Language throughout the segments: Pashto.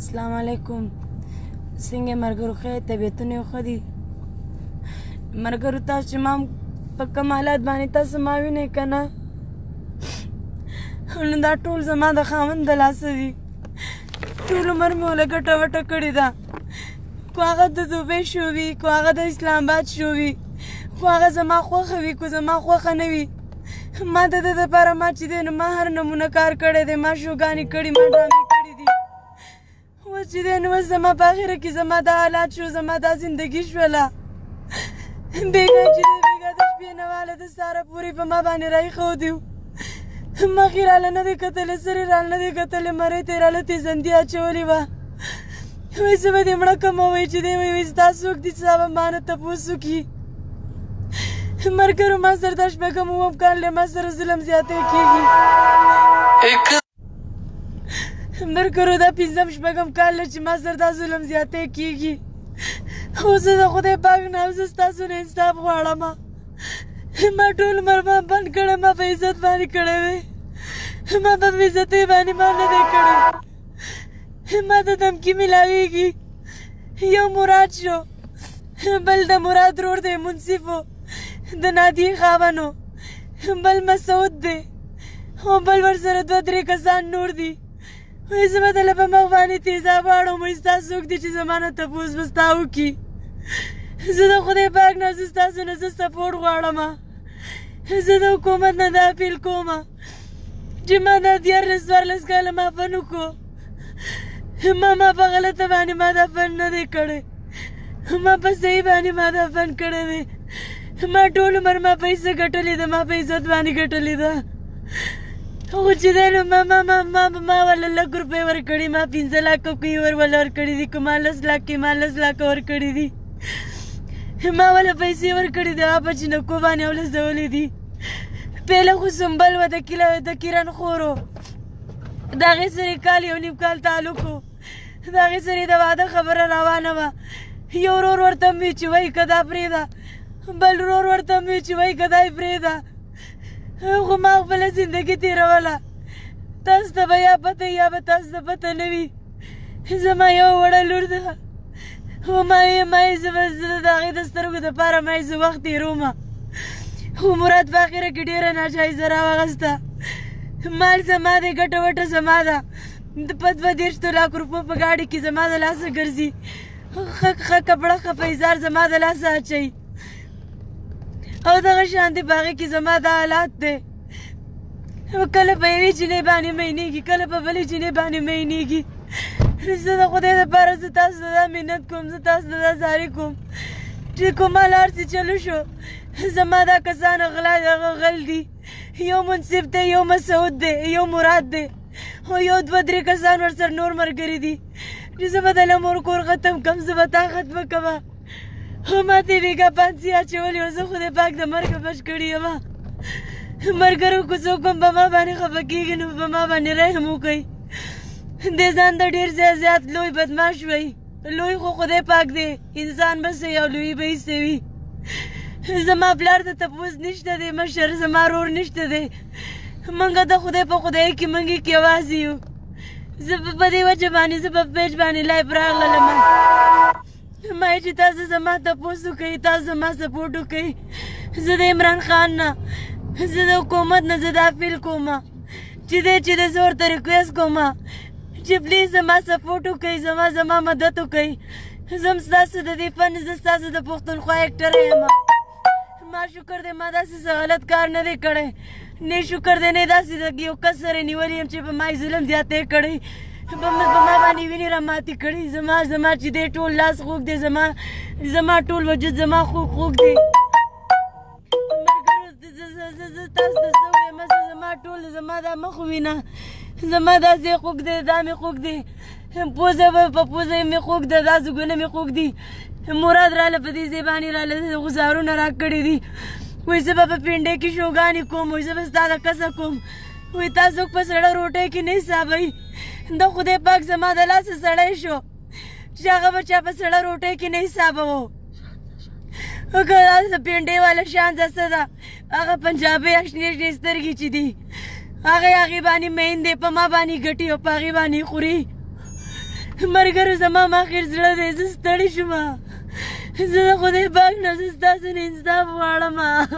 السلام علیکم. څنګه ملګرو ښه طبیعتونه یې ښه دي؟ ملګرو تاسو چې ما په کوم حالات باندې تاسو ما وینئ که نه، نو دا ټول زما د خاوند د لاسه دي. ټول عمر مې وله ګټه وټه کړې ده، کو هغه د دوبۍ شو وي، کو هغه د اسلام آباد شو وي، کو هغه زما خوښه وي، کو زما خوښه نه وي. ما د ده دپاره ما چې دی نو ما هر نمونه کار کړی دی، ما شوګانې کړي، ما ډرامې کړي دي. اوس چې دی نو اوس زما په اخره کې زما دا حالات شو، زما دا زندګي شوله. بېګا چې دی بېګا د شپې نه واله د ساره پورې په ما باندې راایښودي وو. مخې راله نه دی کتلی، سرې راله نه دی کتلی، مرۍ ته یې راله تېزندي اچولې وه. وایي زه به دې مړه کړم. وایي چې دی وایي ستا څوک دي چې ستا به ما نه تپوس وکړي. ملګرو ما سره دا شپږم اووم کال دی، ما سره ظلم زیاتی کېږي. ملګرو دا پنځم شپږم کال دی چې ما سره دا ظلم زیاتی کېږي. خو زه د خدای پاک نه او زه ستاسو نه انصاف غواړم. ما ټول عمر ما بند کړی، ما په عزت باندې کړی دی، ما په بې عزتۍ باندې ما نه دی کړی. ما ته دمکي میلاویږي. یو مراد شو، بل د مراد رور دی منصف و، د نادیې خاوند و، بل مسعود دی، او بل ورسره دوه درې کسان نور دي. وایي زه به دله په مخ باندې تیزاب واړم. وایي ستا څوک دي چې زما نه تپوس به ستا وکړي؟ زه د خدای پاک نه زه ستاسو نه زه سپورټ غواړم. زه د حکومت نه دا اپیل کوم چې ما دا 14 کاله ما فن وکړو. ما په غلطه باندې ما دا فن نه دی کړی، ما په صحیح باندې ما دا فن کړی دی. ما ټول عمر ما پیسه ګټلې ده، ما په عزت باندې ګټلې ده. خو چې دی نو ما وله 1,00,000 روپۍ ورکړي، ما 15 لکه کوي وله ورکړي دي، که ما 10 لکه ما 10 لکه ورکړي دي. ما وله پیسې ورکړي دي، هغه په چینکو باندې ولزولې دي. پهله خو سنبل وه د کیرن خور و، د هغې سره یې کال 1.5 کال تعلق و، د هغې سره یې د واده خبره روانه وه. یو ورور ورته هم وي چې وایي که دا پرېږده، بل ورور ورته هم وي چې وایي که دا یې پرېږده. خو ما خپله زندګي تېروله. تاسو ته به یا پته یا به تاسو ته پته نه وي. زما یو وړه لور ده، خو ما یې زه د هغې د سترګو دپاره ما یې زه وخت تېروم. خو مراد په اخره کې ډېره ناجایزه راواغسته. مال زما دی، ګټه وټه زما ده، په 22 لک روپو په ګاډي کې زما د لاسه ګرځي. ښه کپړه ښه پیزار زما د لاسه اچوي، او دغه شانتې په هغې کې زما دا حالات دی. کله په یوې جینۍ باندې مینېږي، کله په بلې جینۍ باندې مینېږي. زه د خدای دپاره زه تاسو ته دا منت کوم، زه تاسو ته دا زارۍ کوم چې کوم حال هر څه چلو شو، زما دا کسان غل دي. یو منصف دی، یو مسعود دی، یو مراد دی، او یو 2-3 کسان ورسره نور ملګري دي چې زه به دله مور کور ختم کړم، زه به تا ختمه کړمه. ما ته یې بېګا پانسي اچولې وه، زه خدای پاک د مرګه بچ کړې یم. ملګرو که څوک هم په ما باندې خفه کېږي نو په ما باندې رحم وکړئ. دې ځان ته ډېر زیات لوی بدماش وی. لوی خو خدای پاک دی، انسان به څه او لوی به یې څه وي. زما پلار ته تپوس نشته دی، مشر زما رور نشته دی. موږ د خدای په خدای کې موږ کې یوازې یو. زه په دې وجه باندې زه په پیج باندې لایف راغلم. ما چې تاسو زما تپوس وکړئ، تاسو زما سپورټ وکړئ. زه د عمران خان نه، زه د حکومت نه زه دا اپیل کوم چې دی زه ورته ریکویسټ کوم چې پلیز زما سپورټ وکړئ، زما مدد وکړئ. زه هم ستاسو د دې فن، زه ستاسو د پښتونخوا اکټره یم. ما شکر دی ما داسې څه غلط کار نه دی کړی، نه شکر دی نه داسې د یو کس سره نیولی یم چې په ما یې ظلم زیاتی کړی، په ما باندې وینې راماتې کړي. زما چې دی ټول لاس خوږ دی، زما ټول وجود زما خوږ دی. ملګرو زه تاسو ته څه وایم، زما ټول زما دا مخ وینه، زما دا ځای خوږ دی، دا مې خوږ دی، پوزه په پوزه مې خوږ ده، دا زګونه مې خوږ دي. مراد راله په دې ځای باندې راله غزارونه راکړي دي. وایي زه به په پنډۍ کې شوګانې کوم، وایي زه به ستا د کسه کوم. وایي تاسو په سړه روټۍ کې نه حسابوئ. د خدای پاک زما د لاسه سړی شو چې هغه به چا په سړه روټۍ کې نه حسابوو. که دا پنډۍ والا شان څه ده، هغه پنجابۍ شنې شنې سترګې چې دي هغې باندې مین دی، په ما باندې ګټي او په هغې باندې خوري. ملګرو زما ماخر زړه دی زه ستړې شوم زه د خدای پاک نه زه ستاسو نه انصاف غواړم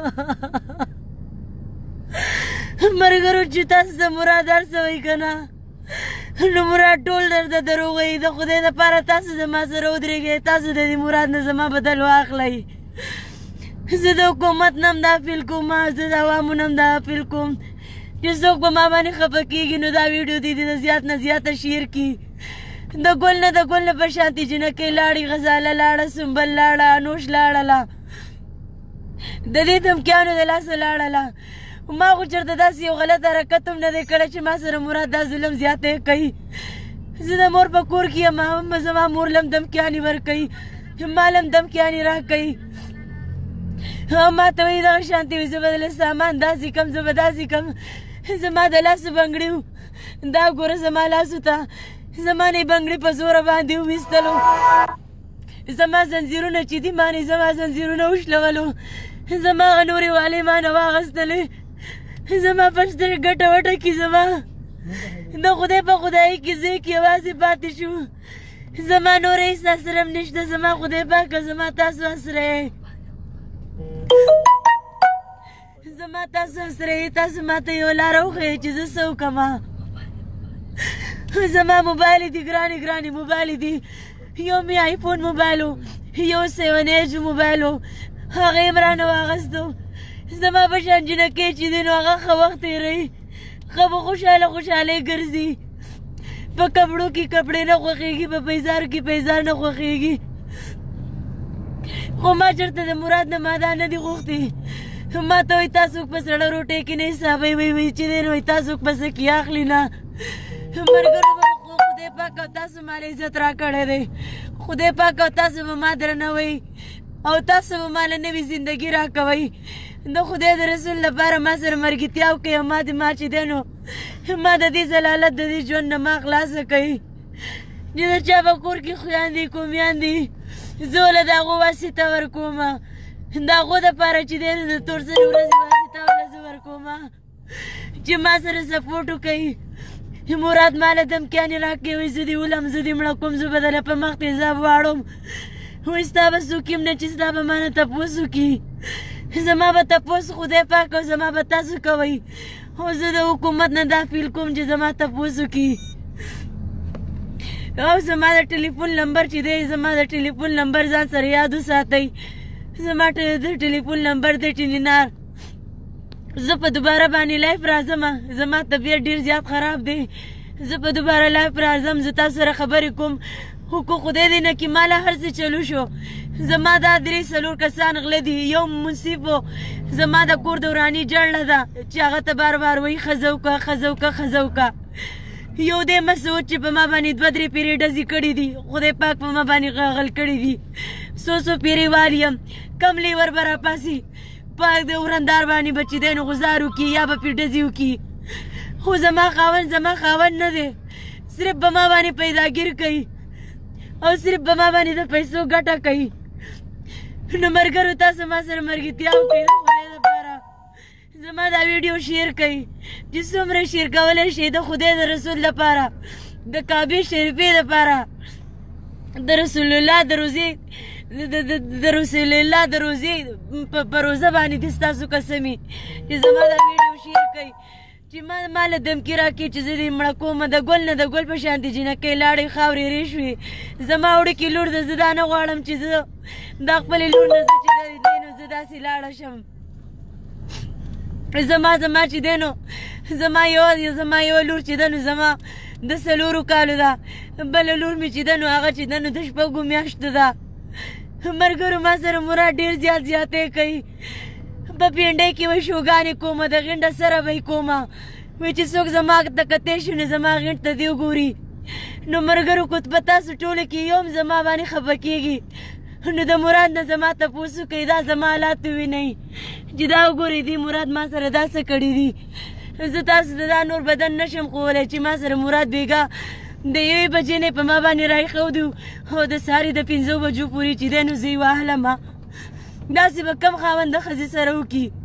ملګرو چې تاسو د مراد هر څه وایي که نه نو مراد ټول درته دروغ وایي د خدای دپاره تاسو زما سره ودرېږئ تاسو د دې مراد نه زما بدل واخلئ زه د حکومت نه هم دا اپیل کوم زه د عوامو نه هم دا اپیل کوم چې څوک په ما باندې خفه کېږي نو دا ویډیو دې د زیات نه زیاته شیر کړي د ګل نه په شانتې جنکۍ لاړې غزاله لاړه سنبل لاړه انوش لاړله د دې دمکیانو د لاسه لاړله ما خو چېرته داسې یو غلط حرکت هم نه دی کړی چې ما سره مراد دا ظلم زیاتی کوي زه د مور په کور کې یم زما مور لم دمکیانې ورکوي ما لم دمکیانې راکوي ما ته وایي دغه شانتې وي زه به دله سامان داسې کم زه به داسې کم زما د لاسو بنګړي وو دا ګوره زما لاسو ته زما نه بنګړي په زوره باندې وویستلو زما زنځیرونه چې دي ما نه زما زنځیرونه وشلولو زما هغه نورې والې ما نه واغېستلې زما په سترګې ګټه وټه کې زما د خدای په خدایي کې زه کې یوازې پاتې شو زما نور هېڅ اسره هم نشته زما خدای پاکه زما تاسو اسره یې زما تاسو اسره یې تاسو ما ته یوه لاره وښیئ چې زه څه وکړم زما موبایل دي ګرانې موبایل دي یو مې آیفون موبایل و یو 7 موبایل و هغه یې م رانه واغېستو زما په شان جنکۍ چې دی نو هغه ښه وخت تېروي ښه به خوشحالۍ ګرځي په کپړو کې کپړې نه خوښېږي په پیزارو کې پیزار نه خوښېږي خو ما چېرته د مراد نه ما دا نه دي غوښتي ما ته وایي تاسو په سړه روټۍ کې نه حسابوئ وایي چې دی نو وایي تاسو په څه کې اخلي نه ملګرو به خدای پاک او تاسو ماله عزت راکړی دی خدای پاک او تاسو به ما درنوئ او تاسو به ماله نوې زندګي راکوئ د خدای د رسول لپاره ما سره مرګتیا وکړئ او ما چې دی نو ما د دې ضلالت د دې ژوند نه ما خلاصه کوي چې د چا په کور کې خویندې کومیان دي زه له د هغو واسطه ورکوم د هغو دپاره چې دی نو د تورسرې ورځې واسطه وله زه ورکوم چې ما سره سپورټ وکوي مراد ماله دمکیانې راکوي وایي زه دې ولم زه دې مړه کوم زه به دله په مخ تیزاب واړم وایي ستا به څوک یم نه چې ستا به ما نه تپوس وکړي زما به تپوس خدای پاک او زما به تاسو کوئ خو زه د حکومت نه دا فیل کوم چې زما تپوس وکړي او زما د ټلیفون نمبر چې دی زما د ټلیفون نمبر ځان سره یاد وساتئ زما د ټلیفون نمبر دی ټینینار زه په دوباره باندې لایف راځم زما طبیعت ډېر زیات خراب دی زه په دوباره لایف راځم زه تاسو سره خبرې کوم خو خدای دې نه کړي ما له هر څه چلو شو زما دا 3-4 کسان غله دي یو منصف و زما د کور د وراني جړله ده چې هغه ته بار وایي ښځه وکړه یو دی مسعود چې په ما باندې 2-3 پیرې ډزې کړي دي خدای پاک په ما باندې غل کړي دي 100 پیرې وال یم کم لیور به راپاسي پاک د ورندار باندې به چې دی نو غزار وکړي یا به پرې ډزې وکړي خو زما خاوند نه دی صرف به ما باندې پیداګیر کوي او صرف به ما باندې د پیسو ګټه کوي نو ملګرو تاسو ما سره ملګرتیا وکړئ د خدای لپاره زما دا ویډیو شیر کړئ چې څومره شیر کولی شئ د خدای د رسول لپاره د کعبې شریفې لپاره د رسول الله د روزې په روزه باندې دې ستاسو قسمي چې زما دا ویډیو شیر کړئ چې ما له دمکي راکړي چې زه دې مړه کوم د ګل نه د ګل په شانتې جنکۍ لاړې خاورې رې شوې زما وړوکې لور ده زه دا نه غواړم چې زه دا خپلې لور نه زه چې دی نو زه داسې لاړه شم زما چې دی نو زما یوه لور چې ده نو زما د 4 کالو ده بله لور مې چې ده نو هغه چې ده نو د 6 میاشتو ده ملګرو ما سره مراد ډېر زیاتې کوي په پینډۍ کې وایي شوګانې کومه د غینډه سره به یې کومه وایي چې څوک زما ته کتی شي نو زما غینډ ته دې وګوري نو ملګرو که په تاسو ټولو کې یو هم زما باندې خفه کېږي نو د مراد نه زما تپوس وکړئ دا زما حالات ووینئ چې دا وګورئ دې مراد ما سره دا څه کړي دي زه تاسو ته دا نور بدن نشم ښوولی چې ما سره مراد بېګا د 1 بجې نه په ما باندې راایښودي او د سهارې د 5 بجو پورې چې دی نو زه یې وهلم داسې به کم خاوند د ښځې سره وکړي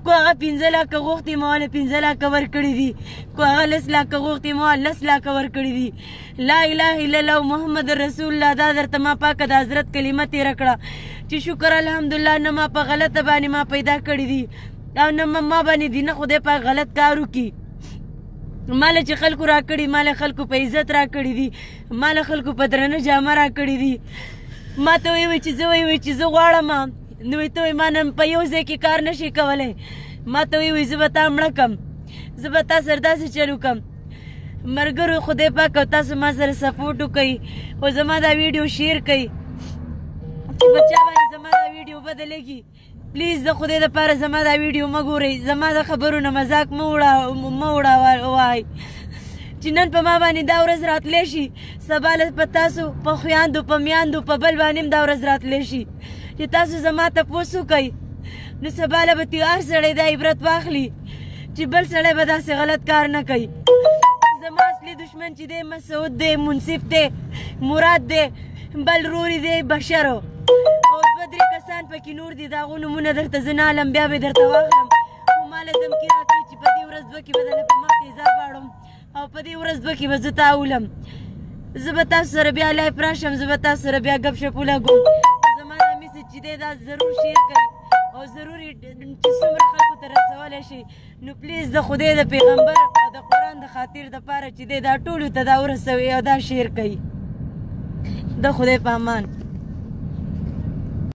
کو هغه 15 لکه غوښتې ما له 15 لکه ورکړي دي کو هغه 10 لکه غوښتې ما 10 لکه ورکړي دي لا اله الا الله محمد رسول الله دا درته ما پاکه د حضرت کلمه تېره کړه چې شکر الحمدلله نه ما په غلطه باندې ما پیدا کړي دي او نه ما باندې دي نه خدای پاک غلط کار وکړي ماله چې خلکو را کړي ماله خلکو په عزت را کړي دي ماله خلکو په درنه جامه را کړي دي ما ته ویوي چې زه ویوي چې زه غواړم نو ته وایي ما نن په یو ځای کې کار نشي کولی ما ته ویوي زه به تا مړه کړم زه به تا سره داسې چل وکړم ملګرو خدای پاک او تاسو ما سره سپورټ وکوئ خو زما دا ویډیو شیر کوئ چې په چا باندې زما دا ویډیو بدلېږي پلیز د خدای دپاره زما دا ویډیو مه ګورئ زما د خبرو نه مذاق مه وړوئ چې نن په ما باندې دا ورځ راتلی شي سبا له په تاسو په خویاندو په میاندو په بل باندې هم دا ورځ راتلی شي چې تاسو زما تپوس وکئ نو سبا له به هر سړی دا عبرت واخلي چې بل سړی به داسې غلط کار نه کوي زما اصلي دشمن چې دی مسعود دی منصف دی مراد دی بل روري دی بشرو او 2-3 کسان پکې نور دي د هغو نومونه درته زه نه علم بیا به یې درته واخلم خو ما له دمکې راکړي چې په دې ورځ 2 کې به درله په مخ تیزاب واړم او په دې ورځ 2 کې به زه تا اولم زه به تاسو سره بیا لایف راشم زه به تاسو سره بیا ګپ شپ ولګوم زما دا میسج چې دی دا ضرور شیر کړئ او ضروري چې څومره خلکو ته رسولی شي نو پلیز د خدای د پیغمبر او د قرآن د خاطر دپاره چې دی دا ټولو ته دا ورسوئ او دا شیر کوي د خدای په امان